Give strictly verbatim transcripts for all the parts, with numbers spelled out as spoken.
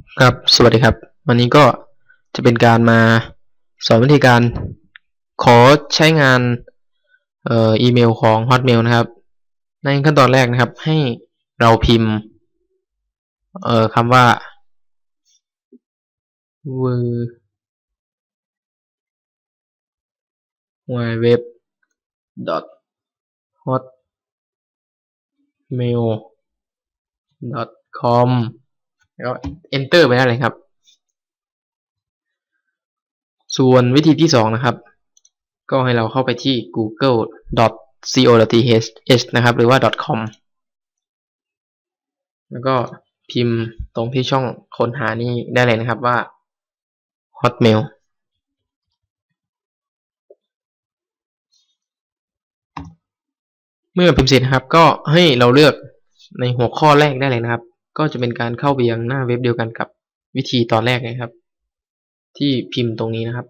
ครับสวัสดีครับวันนี้ก็จะเป็นการมาสอนวิธีการขอใช้งานเอ่ออีเมลของ Hotmail นะครับในขั้นตอนแรกนะครับให้เราพิมพ์เอ่อคำว่า www hotmail com แล้วก็ enter ไปได้เลยครับส่วนวิธีที่สองนะครับก็ให้เราเข้าไปที่ google co.th นะครับหรือว่า .com แล้วก็พิมพ์ตรงที่ช่องค้นหานี่ได้เลยนะครับว่า Hotmail เมื่อพิมพ์เสร็จนะครับก็ให้เราเลือกในหัวข้อแรกได้เลยนะครับก็จะเป็นการเข้าไปยังหน้าเว็บเดียวกันกับวิธีตอนแรกนะครับที่พิมพ์ตรงนี้นะครับ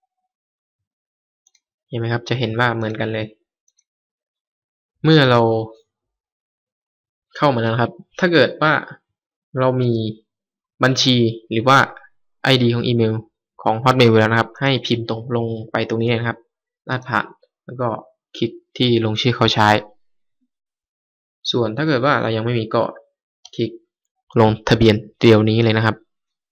เห็นไหมครับจะเห็นว่าเหมือนกันเลยเมื่อเราเข้ามาแล้วครับถ้าเกิดว่าเรามีบัญชีหรือว่า ไอ ดี ของอีเมลของ Hotmail แล้วนะครับให้พิมพ์ตรงลงไปตรงนี้นะครับลากผ่านแล้วก็คลิกที่ลงชื่อเขาใช้ส่วนถ้าเกิดว่าเรายังไม่มีก็คลิกลงทะเบียนเดียวนี้เลยนะครับ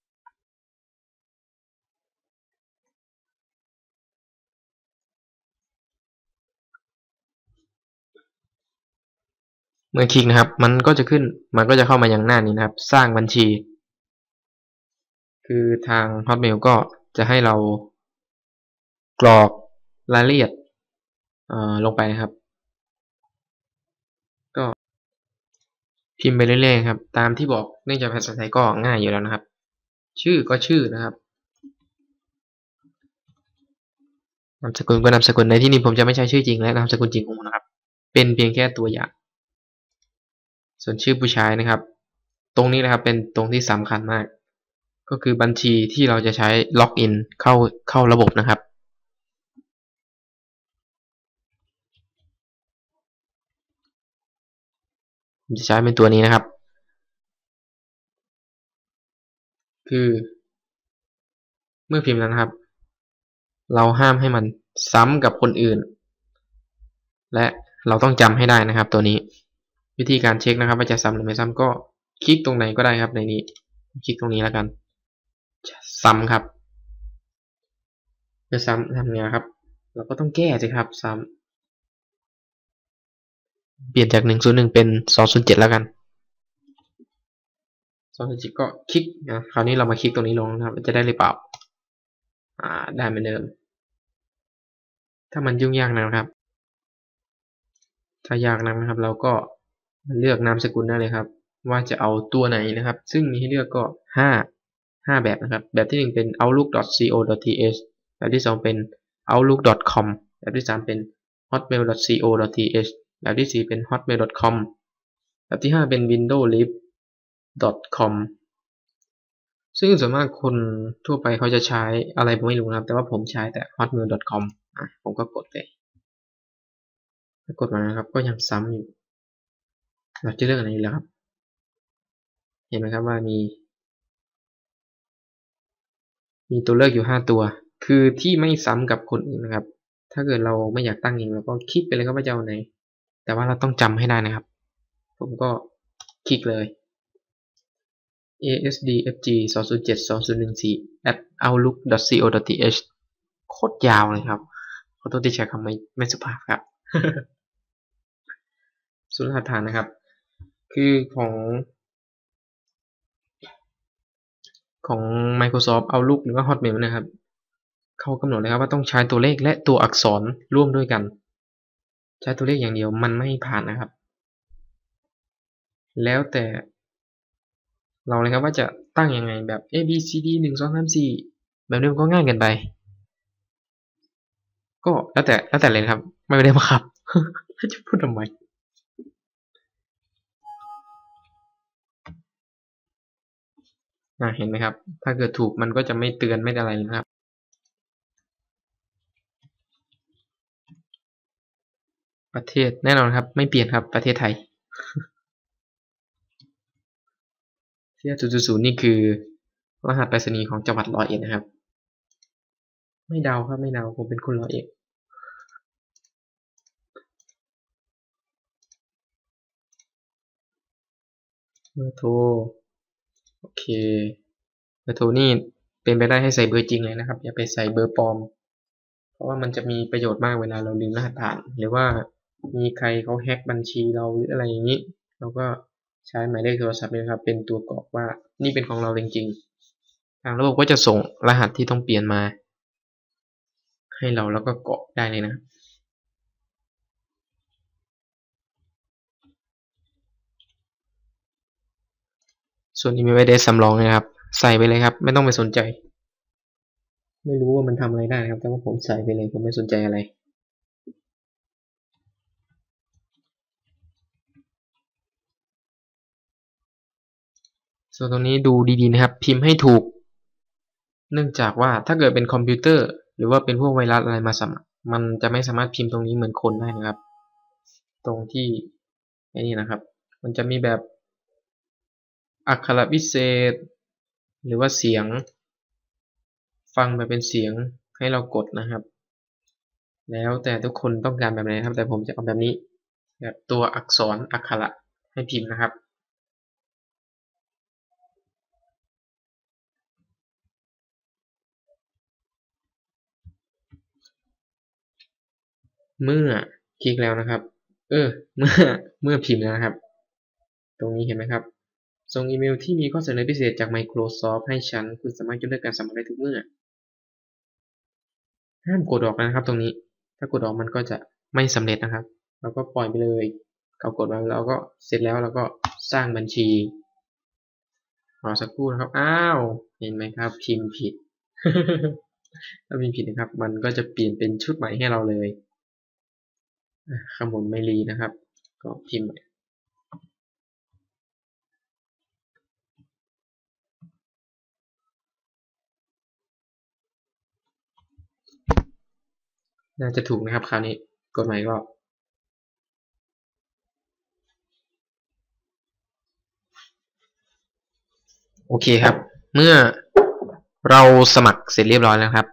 เมื่อคลิกนะครับมันก็จะขึ้นมันก็จะเข้ามายังหน้านี้นะครับสร้างบัญชีคือทาง Hotmail ก็จะให้เรากรอกรายละเอียดลงไปนะครับก็พิมพ์ไปเรื่อยๆครับตามที่บอกเนื่องจากภาษาไทยก็ง่ายอยู่แล้วนะครับชื่อก็ชื่อนะครับนามสกุลก็นามสกุลในที่นี้ผมจะไม่ใช้ชื่อจริงและนามสกุลจริงของผมนะครับเป็นเพียงแค่ตัวอย่างส่วนชื่อผู้ใช้นะครับตรงนี้นะครับเป็นตรงที่สำคัญมากก็คือบัญชีที่เราจะใช้ล็อกอินเข้าเข้าระบบนะครับผมจะใช้เป็นตัวนี้นะครับคือเมื่อพิมพ์แล้วนะครับเราห้ามให้มันซ้ำกับคนอื่นและเราต้องจำให้ได้นะครับตัวนี้วิธีการเช็คนะครับว่าจะซ้ำหรือไม่ซ้ำก็คลิกตรงไหนก็ได้ครับในนี้คลิกตรงนี้แล้วกันซ้ำครับจะซ้ำทำไงครับเราก็ต้องแก้สิครับซ้ำเปลี่ยนจากหนึ่งศูนย์หนึ่งเป็นสองศูนย์เจ็ดแล้วกันสองศูนย์เจ็ดก็คลิกนะคราวนี้เรามาคลิกตรงนี้ลงนะครับจะได้หรือเปล่าอ่าได้เหมือนเดิมถ้ามันยุ่งยากนะครับถ้ายากนะครับเราก็เลือกนามสกุลได้เลยครับว่าจะเอาตัวไหนนะครับซึ่งมีให้เลือกก็ห้า ห้าแบบนะครับแบบที่หนึ่งเป็น outlook.co.th แบบที่สองเป็น outlook.com แบบที่สามเป็น hotmail.co.th แบบที่สี่เป็น hotmail.com แบบที่ห้าเป็น windowslive.com ซึ่งส่วนมากคนทั่วไปเขาจะใช้อะไรผมไม่รู้นะครับแต่ว่าผมใช้แต่ hotmail.com อ่ะผมก็กดเลยกดมานะครับก็ยังซ้ำอยู่เราจะเลือกอะไรแล้วครับเห็นไหมครับว่ามีมีตัวเลือกอยู่ห้าตัวคือที่ไม่ซ้ำกับคนอื่นนะครับถ้าเกิดเราไม่อยากตั้งเองเราก็คลิกไปเลยครับว่าจะเอาไหนแต่ว่าเราต้องจำให้ได้นะครับผมก็คลิกเลย asdfg สองศูนย์เจ็ด สองศูนย์หนึ่งสี่ at outlook.co.th โคตรยาวเลยครับขอโทษที่ใช้คำไม่ไม่สุภาพครับ สุดหลักฐานนะครับคือของของ Microsoft Outlook หรือว่า Hotmail นะครับเขากำหนดเลยครับว่าต้องใช้ตัวเลขและตัวอักษรร่วมด้วยกันใช้ตัวเลขอย่างเดียวมันไม่ผ่านนะครับแล้วแต่เราเลยครับว่าจะตั้งยังไงแบบ A B C D หนึ่ง สอง สาม สี่แบบนี้มันก็ง่ายเกินไปก็แล้วแต่แล้วแต่เลยครับไม่ได้บังคับ จะพูดทำไมอ่าเห็นไหมครับถ้าเกิดถูกมันก็จะไม่เตือนไม่อะไรนะครับประเทศแน่นอนครับไม่เปลี่ยนครับประเทศไทยที่ศูนย์ ศูนย์ ศูนย์นี่คือรหัสไปรษณีย์ของจังหวัดร้อยเอ็ดนะครับไม่เดาครับไม่เดาผมเป็นคนร้อยเอ็ดเบอร์โทรโอเคเบอร์โทรนี่เป็นไปได้ให้ใส่เบอร์จริงเลยนะครับอย่าไปใส่เบอร์ปลอมเพราะว่ามันจะมีประโยชน์มากเวลาเราลืมรหัสผ่านหรือว่ามีใครเขาแฮ็กบัญชีเราหรืออะไรอย่างนี้เราก็ใช้หมายเลขโทรศัพท์นี่ครับเป็นตัวกรอกว่านี่เป็นของเราจริงๆทางระบบก็จะส่งรหัสที่ต้องเปลี่ยนมาให้เราแล้วก็กรอกได้เลยนะส่วน email address สำรองนะครับใส่ไปเลยครับไม่ต้องไปสนใจไม่รู้ว่ามันทำอะไรได้ครับแต่ว่าผมใส่ไปเลยผมไม่สนใจอะไรส่วนตรงนี้ดูดีๆนะครับพิมพ์ให้ถูกเนื่องจากว่าถ้าเกิดเป็นคอมพิวเตอร์หรือว่าเป็นพวกไวรัสอะไรมาสมัครมันจะไม่สามารถพิมพ์ตรงนี้เหมือนคนได้นะครับตรงที่ไอ้นี่นะครับมันจะมีแบบอักขระพิเศษหรือว่าเสียงฟังแบบเป็นเสียงให้เรากดนะครับแล้วแต่ทุกคนต้องการแบบไหนครับแต่ผมจะเอาแบบนี้แบบตัวอักษรอักขระให้พิมพ์นะครับเมื่อคลิกแล้วนะครับเออเมื่อเมื่อพิมพ์แล้วนะครับตรงนี้เห็นไหมครับส่งอีเมลที่มีข้อเสนอพิเศษจาก Microsoft ให้ฉันคุณสามารถยกเลิกการสมัครได้ทุกเมื่อห้ามกดออกนะครับตรงนี้ถ้ากดออกมันก็จะไม่สำเร็จนะครับเราก็ปล่อยไปเลยเขากดมาเราก็เสร็จแล้วเราก็สร้างบัญชีรอสักครู่นะครับอ้าวเห็นไหมครับพิมพ์ผิด ถ้าพิมพ์ผิดนะครับมันก็จะเปลี่ยนเป็นชุดใหม่ให้เราเลยขมวดไมลีนะครับก็พิมพ์น่าจะถูกนะครับคราวนี้กดใหม่ก็โอเคครับเมื่อเราสมัครเสร็จเรียบร้อยแล้วครับ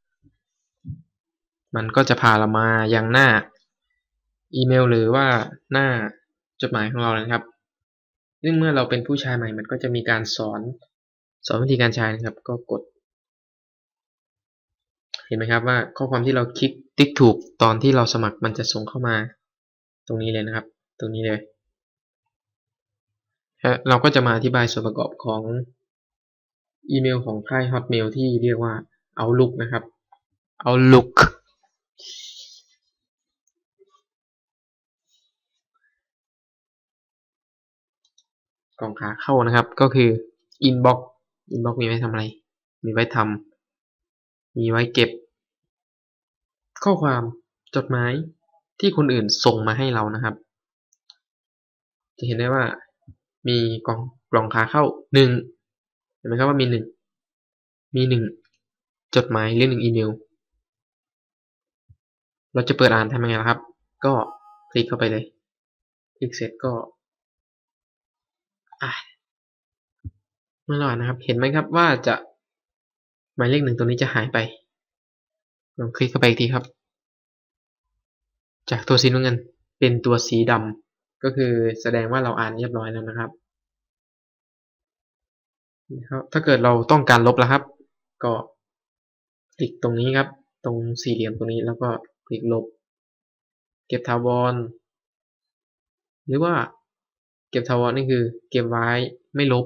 มันก็จะพาเรามายังหน้าอีเมลหรือว่าหน้าจดหมายของเรานะครับซึ่งเมื่อเราเป็นผู้ใช้ใหม่มันก็จะมีการสอนสอนวิธีการใช้นะครับก็กดเห็นไหมครับว่าข้อความที่เราคลิกติ๊กถูกตอนที่เราสมัครมันจะส่งเข้ามาตรงนี้เลยนะครับตรงนี้เลยเราก็จะมาอธิบายส่วนประกอบของอีเมลของค่าย Hotmail ที่เรียกว่า Outlook นะครับ Outlook กล่องขาเข้านะครับก็คือ Inbox Inbox มีไว้ทำอะไรมีไว้ทำมีไว้เก็บข้อความจดหมายที่คนอื่นส่งมาให้เรานะครับจะเห็นได้ว่ามีกล่องกล่องขาเข้าหนึ่งเห็นไหมครับว่ามีหนึ่งมีหนึ่งจดหมายหรือหนึ่งอีเมลเราจะเปิดอ่านทำยังไงล่ะครับก็คลิกเข้าไปเลยคลิกเสร็จก็อ่ะเมื่อเราอ่านนะครับเห็นไหมครับว่าจะหมายเลขหนึ่งตัวนี้จะหายไปลองคลิกเข้าไปอีกทีครับจากตัวสีน้ำเงินเป็นตัวสีดำก็คือแสดงว่าเราอ่านเรียบร้อยแล้วนะครับถ้าเกิดเราต้องการลบแล้วครับก็คลิกตรงนี้ครับตรงสี่เหลี่ยมตรงนี้แล้วก็คลิกลบเก็บถาวรหรือว่าเก็บถาวรนี่คือเก็บไว้ไม่ลบ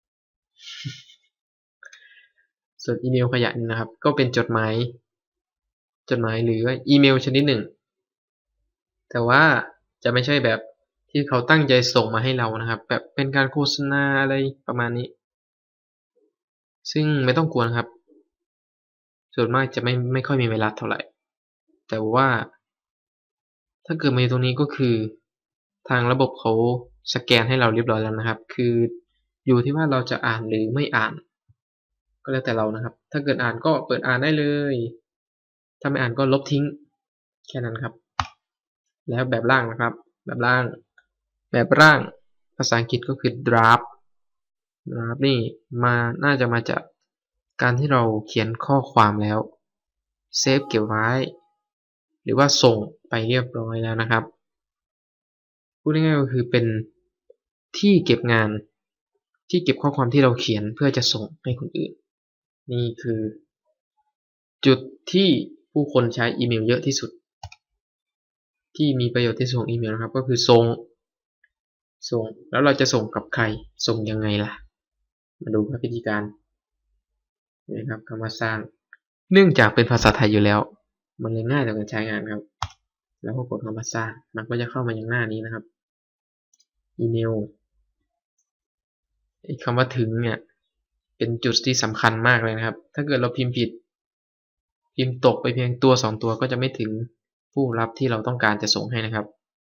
ส่วนอีเมลขยะนี่นะครับก็เป็นจดหมายจดหมายหรือว่าอีเมลชนิดหนึ่งแต่ว่าจะไม่ใช่แบบที่เขาตั้งใจส่งมาให้เรานะครับแบบเป็นการโฆษณาอะไรประมาณนี้ซึ่งไม่ต้องกลัวนะครับส่วนมากจะไม่ไม่ค่อยมีเวลาเท่าไหร่แต่ว่าถ้าเกิดมาตรงนี้ก็คือทางระบบเขาสแกนให้เราเรียบร้อยแล้วนะครับคืออยู่ที่ว่าเราจะอ่านหรือไม่อ่านก็แล้วแต่เรานะครับถ้าเกิดอ่านก็เปิดอ่านได้เลยถ้าไม่อ่านก็ลบทิ้งแค่นั้นครับแล้วแบบล่างนะครับแบบล่างแบบล่างภาษาอังกฤษก็คือ draft นะครับนี่มาน่าจะมาจากการที่เราเขียนข้อความแล้วเซฟเก็บไว้หรือว่าส่งไปเรียบร้อยแล้วนะครับพูดง่ายๆก็คือเป็นที่เก็บงานที่เก็บข้อความที่เราเขียนเพื่อจะส่งให้คนอื่นนี่คือจุดที่ผู้คนใช้อีเมลเยอะที่สุดที่มีประโยชน์ที่ส่งอีเมลนะครับก็คือส่งส่งแล้วเราจะส่งกับใครส่งยังไงล่ะมาดูวิธีการนะครับคำว่าสร้างเนื่องจากเป็นภาษาไทยอยู่แล้วมันเลยง่ายต่อการใช้งานครับแล้วก็กดคำว่าสร้างมันก็จะเข้ามายังหน้านี้นะครับอีเมลคำว่าถึงเนี่ยเป็นจุดที่สำคัญมากเลยนะครับถ้าเกิดเราพิมพ์ผิดพิมพ์ตกไปเพียงตัวสองตัวก็จะไม่ถึงผู้รับที่เราต้องการจะส่งให้นะครับ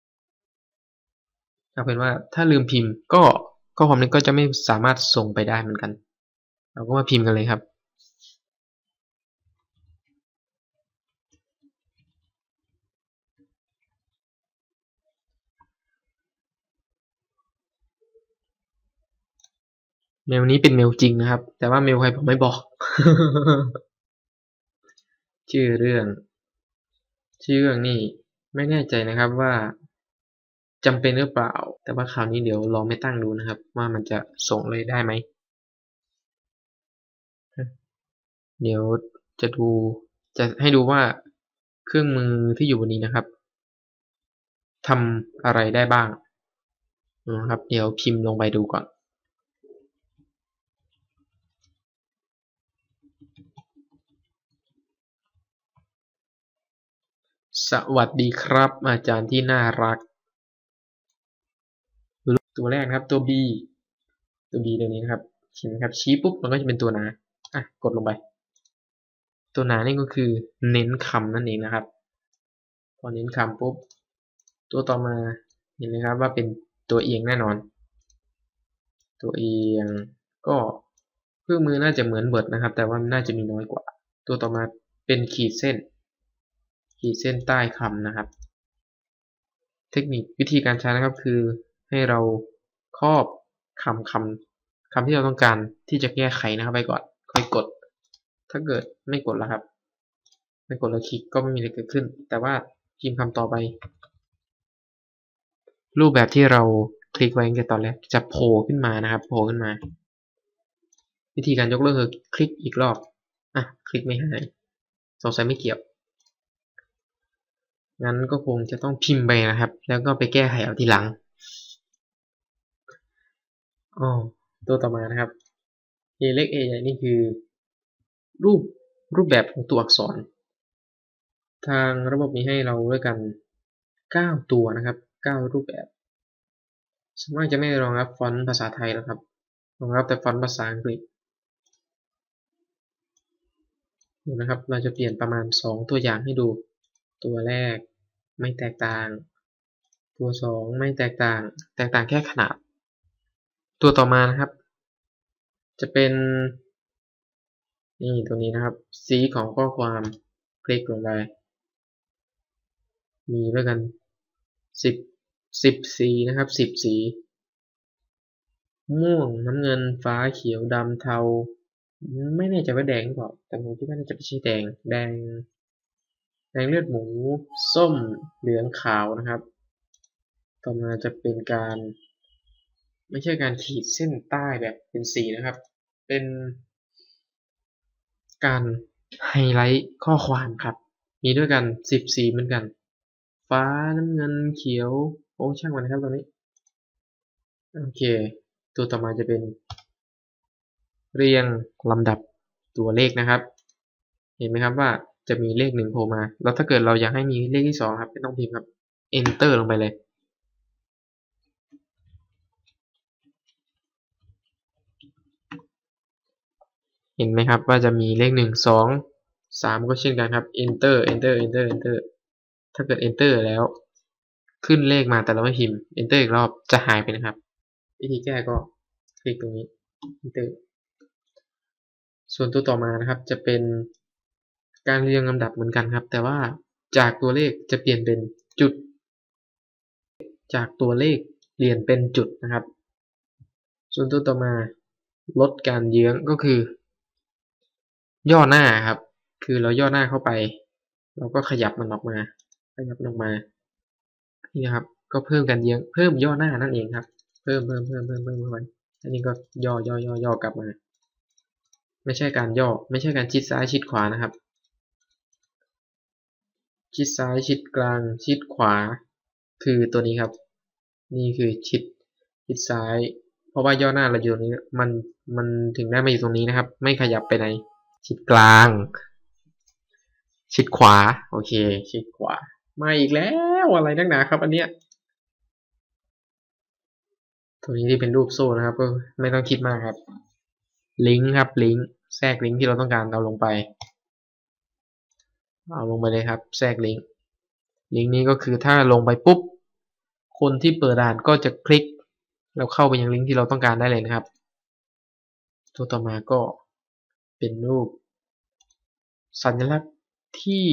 เอาเป็นว่าถ้าลืมพิมพ์ก็ข้อความนี้ก็จะไม่สามารถส่งไปได้เหมือนกันเราก็มาพิมพ์กันเลยครับเมลนี้เป็นเมลจริงนะครับแต่ว่าเมลใครผมไม่บอก ชื่อเรื่องชื่อเรื่องนี่ไม่แน่ใจนะครับว่าจำเป็นหรือเปล่าแต่ว่าคราวนี้เดี๋ยวลองไม่ตั้งดูนะครับว่ามันจะส่งเลยได้ไหมเดี๋ยวจะดูจะให้ดูว่าเครื่องมือที่อยู่บนนี้นะครับทำอะไรได้บ้างนะครับเดี๋ยวพิมพ์ลงไปดูก่อนสวัสดีครับอาจารย์ที่น่ารักตัวแรกนะครับตัว B ตัว B ตัวนี้นะครับเห็นไหมครับชี้ปุ๊บมันก็จะเป็นตัวหนาอ่ะกดลงไปตัวหนานี่ก็คือเน้นคำนั่นเองนะครับพอเน้นคำปุ๊บตัวต่อมาเห็นไหมครับว่าเป็นตัวเอียงแน่นอนตัวเอียงก็เครื่องมือน่าจะเหมือนเวิร์ดนะครับแต่ว่าน่าจะมีน้อยกว่าตัวต่อมาเป็นขีดเส้นขีดเส้นใต้คำนะครับเทคนิควิธีการใช้นะครับคือให้เราครอบคำคำคำที่เราต้องการที่จะแก้ไขนะครับไปก่อนค่อยกดถ้าเกิดไม่กดแล้วครับไม่กดแล้วคลิกก็ไม่มีอะไรเกิดขึ้นแต่ว่าพิมพ์คำต่อไปรูปแบบที่เราคลิกไว้ตั้งแต่ตอนแรกจะโผล่ขึ้นมานะครับโผล่ขึ้นมาวิธีการยกเลิกคือคลิกอีกรอบอ่ะคลิกไม่หายสงสัยไม่เกี่ยวงั้นก็คงจะต้องพิมพ์ไปนะครับแล้วก็ไปแก้ไขเอาทีหลังอ๋อตัวต่อมานะครับ A เล็ก A ใหญ่นี่คือรูปรูปแบบของตัวอักษรทางระบบมีให้เราด้วยกันเก้าตัวนะครับเก้ารูปแบบส่วนมากจะไม่รองรับฟอนต์ภาษาไทยแล้วครับรองรับแต่ฟอนต์ภาษาอังกฤษดูนะครับเราจะเปลี่ยนประมาณสองตัวอย่างให้ดูตัวแรกไม่แตกต่างตัวสองไม่แตกต่างแตกต่างแค่ขนาดตัวต่อมานะครับจะเป็นนี่ตัวนี้นะครับสีของข้อความคลิกลงไปมีด้วยกันสิบสิบสีนะครับสิบสีม่วงน้ำเงินฟ้าเขียวดำเทาไม่แน่ใจว่าแดงหรือเปล่าแต่ผมคิดว่าน่าจะไม่ใช่แดงแดงแดงเลือดหมูส้มเหลืองขาวนะครับต่อมาจะเป็นการไม่ใช่การขีดเส้นใต้แบบเป็นสีนะครับเป็นการไฮไลท์ข้อความครับมีด้วยกันสิบสีเหมือนกันฟ้าน้ำเงินเขียวโอ้ช่างมันครับตรงนี้โอเคตัวต่อมาจะเป็นเรียงลำดับตัวเลขนะครับเห็นไหมครับว่าจะมีเลขหนึ่งโผล่มาแล้วถ้าเกิดเราอยากให้มีเลขที่สองครับไม่ต้องพิมพ์ครับ enter ลงไปเลยเห็นไหมครับว่าจะมีเลขหนึ่งสองสามก็เช่นกันครับ enter enter enter enter ถ้าเกิด enter แล้วขึ้นเลขมาแต่เราไม่พิมพ์ enter อีกรอบจะหายไปนะครับวิธีแก้ก็คลิกตรงนี้ enter ส่วนตัวต่อมานะครับจะเป็นการเรียงลำดับเหมือนกันครับแต่ว่าจากตัวเลขจะเปลี่ยนเป็นจุดจากตัวเลขเปลี่ยนเป็นจุดนะครับส่วนตัวต่อมาลดการเยื้องก็คือย่อหน้าครับคือเราย่อหน้าเข้าไปเราก็ขยับมันออกมาขยับมันออกมานี่นะครับก็เพิ่มการเยื้องเพิ่มย่อหน้านั่นเองครับเพิ่มเพิ่มเพิ่มเพิ่มเพิ่มเข้าไปอันนี้ก็ย่อย่อย่อย่อกลับมาไม่ใช่การย่อไม่ใช่การชิดซ้ายชิดขวานะครับชิดซ้ายชิดกลางชิดขวาคือตัวนี้ครับนี่คือชิดชิดซ้ายเพราะว่าย่อหน้าเราอยู่ตรงนี้มันมันถึงได้มาอยู่ตรงนี้นะครับไม่ขยับไปไหนชิดกลางชิดขวาโอเคชิดขวามาอีกแล้วอะไรนักหนาครับอันเนี้ยตัวนี้ที่เป็นรูปโซ่นะครับก็ไม่ต้องคิดมากครับลิงก์ครับลิงก์แทรกลิงก์ที่เราต้องการเอาลงไปเอาลงไปเลยครับแทรกลิงก์ลิงก์นี้ก็คือถ้าลงไปปุ๊บคนที่เปิดด่านก็จะคลิกแล้วเข้าไปยังลิงก์ที่เราต้องการได้เลยนะครับตัวต่อมาก็เป็นรูปสัญลักษณ์ที่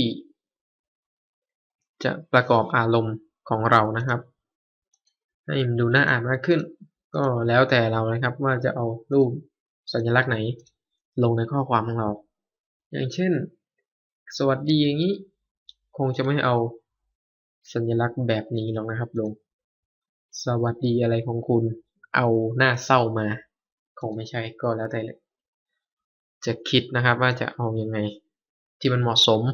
จะประกอบอารมณ์ของเรานะครับให้มันดูน่าอ่านมากขึ้นก็แล้วแต่เรานะครับว่าจะเอารูปสัญลักษณ์ไหนลงในข้อความของเราอย่างเช่นสวัสดีอย่างนี้คงจะไม่เอาสัญลักษณ์แบบนี้หรอกนะครับลงสวัสดีอะไรของคุณเอาหน้าเศร้ามาคงไม่ใช่ก็แล้วแต่จะคิดนะครับว่าจะเอายังไงที่มันเหมาะสม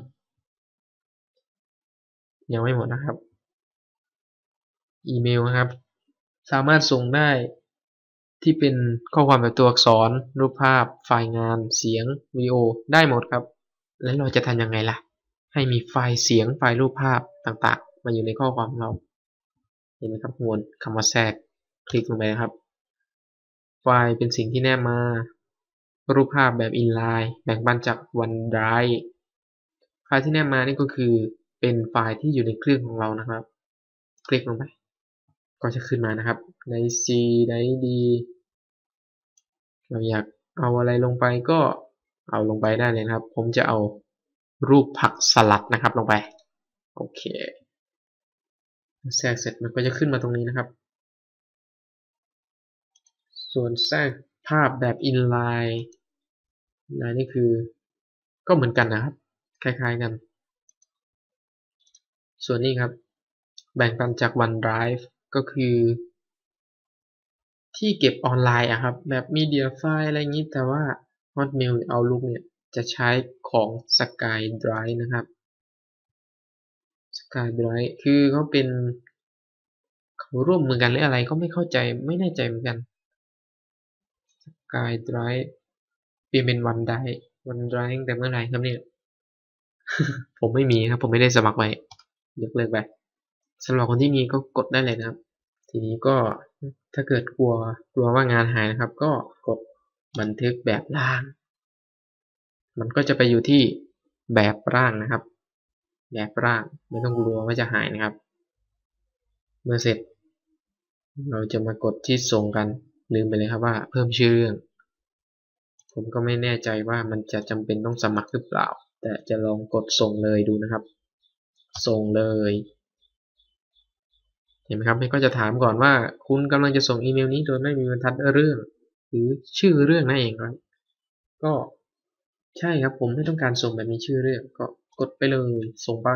ยังไม่หมดนะครับอีเมลนะครับสามารถส่งได้ที่เป็นข้อความแบบตัวอักษรรูปภาพไฟล์งานเสียงวิดีโอได้หมดครับแล้วเราจะทำยังไงล่ะให้มีไฟล์เสียงไฟล์รูปภาพต่างๆมาอยู่ในข้อความของเราเห็นไหมครับวนคำว่าแทรกคลิกลงไปนะครับไฟล์เป็นสิ่งที่แนบมารูปภาพแบบอินไลน์แบ่งปันจาก OneDrive ไฟล์ที่แนบมานี่ก็คือเป็นไฟล์ที่อยู่ในเครื่องของเรานะครับคลิกลงไปก็จะขึ้นมานะครับใน C ใน D เราอยากเอาอะไรลงไปก็เอาลงไปได้เลยนะครับผมจะเอารูปผักสลัดนะครับลงไปโอเคแทรกเสร็จมันก็จะขึ้นมาตรงนี้นะครับส่วนแทรกภาพแบบอินไลน์นะนี่คือก็เหมือนกันนะครับคล้ายๆกันส่วนนี้ครับแบ่งปันจาก OneDrive ก็คือที่เก็บออนไลน์อะครับแบบมีเดียไฟล์อะไรอย่างนี้แต่ว่า Hotmail หรือ Outlook เนี่ยจะใช้ของ SkyDrive นะครับ SkyDrive คือเขาเป็นเขาร่วมมือกันหรืออะไรก็ไม่เข้าใจไม่แน่ใจเหมือนกัน SkyDrive เปลี่ยนเป็น OneDrive OneDrive ตั้งแต่เมื่อไหร่ครับเนี่ย ผมไม่มีครับผมไม่ได้สมัครไว้ยกเลิกไปสำหรับคนที่มีก็กดได้เลยนะครับทีนี้ก็ถ้าเกิดกลัวกลัวว่างานหายนะครับก็กดบันทึกแบบร่างมันก็จะไปอยู่ที่แบบร่างนะครับแบบร่างไม่ต้องกลัวว่าจะหายนะครับเมื่อเสร็จเราจะมากดที่ส่งกันลืมไปเลยครับว่าเพิ่มชื่อเรื่องผมก็ไม่แน่ใจว่ามันจะจำเป็นต้องสมัครหรือเปล่าแต่จะลองกดส่งเลยดูนะครับส่งเลยเห็นไหมครับมันก็จะถามก่อนว่าคุณกำลังจะส่งอีเมลนี้โดยไม่มีบรรทัดเรื่องหรือชื่อเรื่องนั่นเองครับก็ใช่ครับผมไม่ต้องการส่งแบบมีชื่อเรื่องก็กดไปเลยส่งไป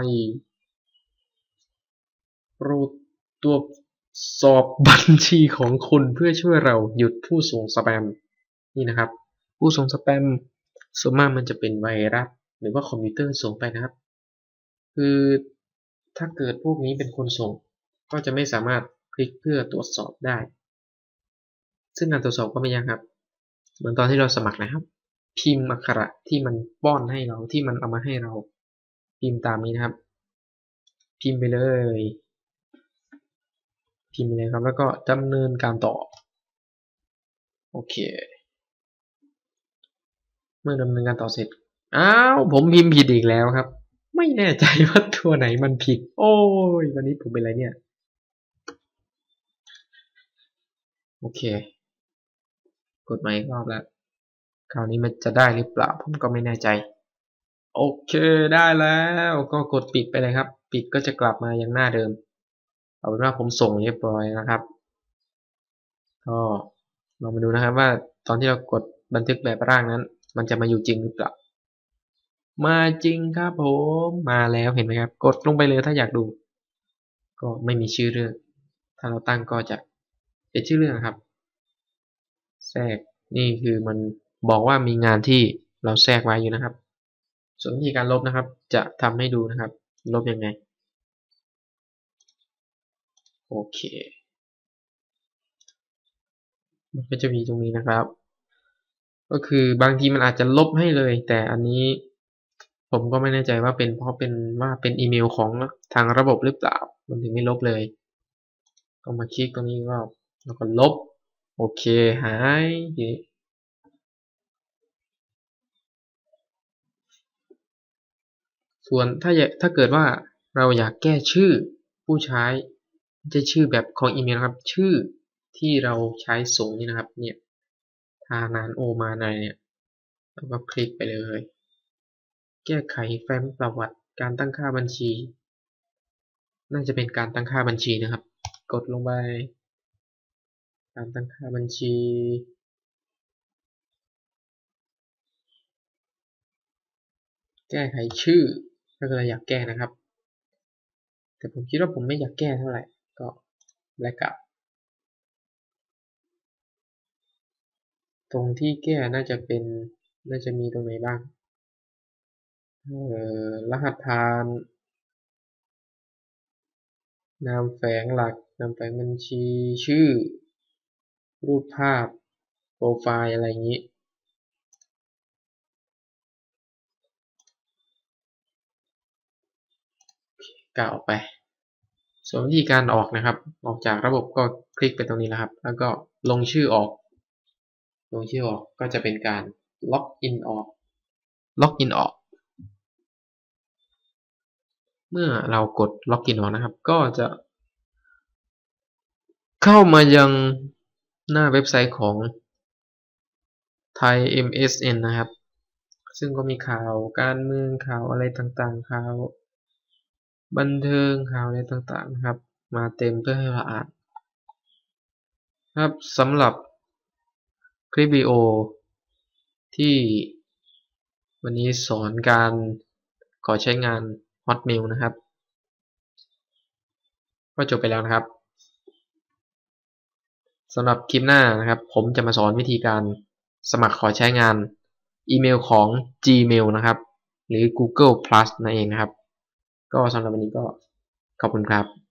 โปรดตรวจสอบบัญชีของคุณเพื่อช่วยเราหยุดผู้ส่งสแปมนี่นะครับผู้ส่งสแปมส่วนมากมันจะเป็นไวรัสหรือว่าคอมพิวเตอร์ส่งไปนะครับคือถ้าเกิดพวกนี้เป็นคนส่งก็จะไม่สามารถคลิกเพื่อตรวจสอบได้ซึ่งการตรวจสอบก็ไม่ยากครับเหมือนตอนที่เราสมัครนะครับพิมพ์อักขระที่มันป้อนให้เราที่มันเอามาให้เราพิมพ์ตามนี้นะครับพิมพ์ไปเลยพิมพ์ไปเลยครับแล้วก็ดำเนินการต่อโอเคเมื่อดำเนินการต่อเสร็จอ้าวผมพิมพ์ผิดอีกแล้วครับไม่แน่ใจว่าตัวไหนมันผิดโอ้ยวันนี้ผมเป็นอะไรเนี่ยโอเคกดใหม่อีกรอบแล้วคราวนี้มันจะได้หรือเปล่าผมก็ไม่แน่ใจโอเคได้แล้วก็กดปิดไปเลยครับปิดก็จะกลับมายังหน้าเดิมเอาเป็นว่าผมส่งเรียบร้อยนะครับก็ลองมาดูนะครับว่าตอนที่เรากดบันทึกแบบร่างนั้นมันจะมาอยู่จริงหรือเปล่ามาจริงครับผมมาแล้วเห็นไหมครับกดลงไปเลยถ้าอยากดูก็ไม่มีชื่อเรื่องถ้าเราตั้งก็จะเป็นชื่อเรื่องครับแทรกนี่คือมันบอกว่ามีงานที่เราแทรกไว้อยู่นะครับส่วนวิธีการลบนะครับจะทำให้ดูนะครับลบยังไงโอเคมันก็จะมีตรงนี้นะครับก็คือบางทีมันอาจจะลบให้เลยแต่อันนี้ผมก็ไม่แน่ใจว่าเป็นเพราะเป็นว่าเป็นอีเมลของทางระบบหรือเปล่ามันถึงไม่ลบเลยก็มาคลิกตรงนี้ก็แล้วก็ลบโอเคหายส่วนถ้าถ้าเกิดว่าเราอยากแก้ชื่อผู้ใช้ไม่ใช่ชื่อแบบของอีเมลนะครับชื่อที่เราใช้ส่งนี่นะครับเนี่ยทานานโอมาในเนี่ยแล้วก็คลิกไปเลยแก้ไขแฟ้มประวัติการตั้งค่าบัญชีน่าจะเป็นการตั้งค่าบัญชีนะครับกดลงไปการตั้งค่าบัญชีแก้ไขชื่อถ้าเกิดอยากแก้นะครับแต่ผมคิดว่าผมไม่อยากแก้เท่าไหร่ก็แลกกับตรงที่แก้น่าจะเป็นน่าจะมีตรงไหนบ้างเอ่อรหัสผ่านนามแฝงหลักนามแฝงบัญชีชื่อรูปภาพโปรไฟล์อะไรอย่างนี้กล่าวไปส่วนวิธีการออกนะครับออกจากระบบก็คลิกไปตรงนี้แล้วครับแล้วก็ลงชื่อออกลงชื่อออกก็จะเป็นการล็อกอินออกล็อกอินออกเมื่อเรากดล็อกอินออกนะครับก็จะเข้ามายังหน้าเว็บไซต์ของ Thai เอ็ม เอส เอ็น นะครับซึ่งก็มีข่าวการเมืองข่าวอะไรต่างๆข่าวบันเทิงข่าวอะไรต่างๆนะครับมาเต็มเพื่อให้เราอ่านครับสำหรับคลิปวิดีโอที่วันนี้สอนการขอใช้งาน Hotmail นะครับก็จบไปแล้วนะครับสำหรับคลิปหน้านะครับผมจะมาสอนวิธีการสมัครขอใช้งานอีเมลของ Gmail นะครับหรือ Google Plus นั่นเองนะครับก็สำหรับวันนี้ก็ขอบคุณครับ